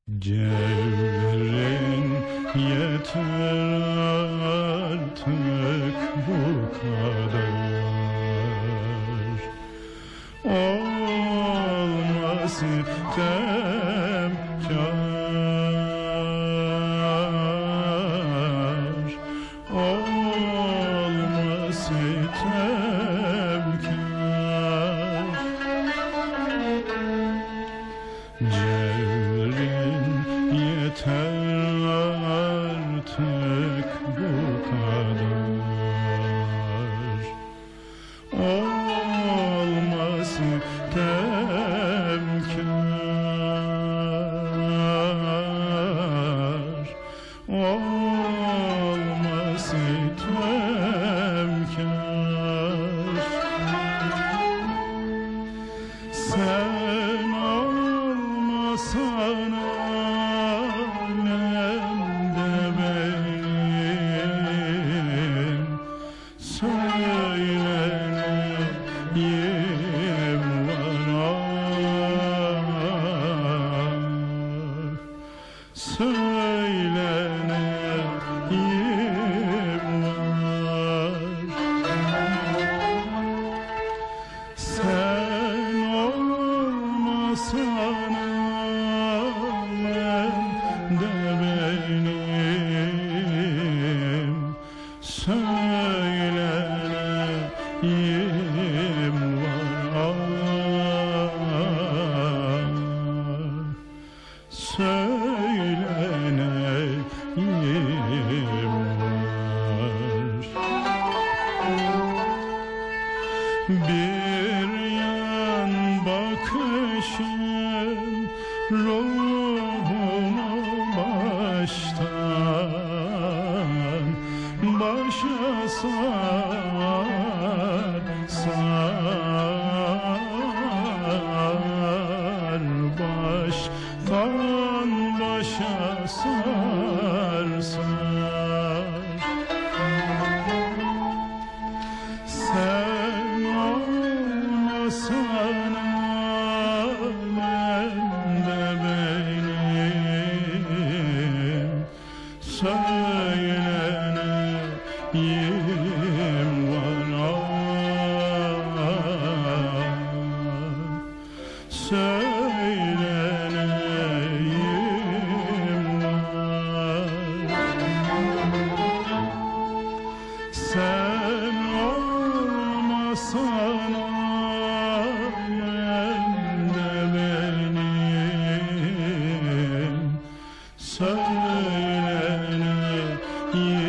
Cevherin yeter artık bu kadar. Olmaz sitemkar, olmaz sitemkar. Cevherin yeter artık bu kadar. Olmaz sitemkar, olmaz sitemkar. Sen olmasan alemde benim söyleneyim var, söyleneyim var. Sen olmasan alemde benim söyleneyim var, söyleneyim var. Bir yan bakışın ruhumu baştan başa sar, sar, baştan başa sar, sar. Sen olmasan alemde benim söyleneyim var, söyleneyim var. Sen olmasan alemde benim söyleneyim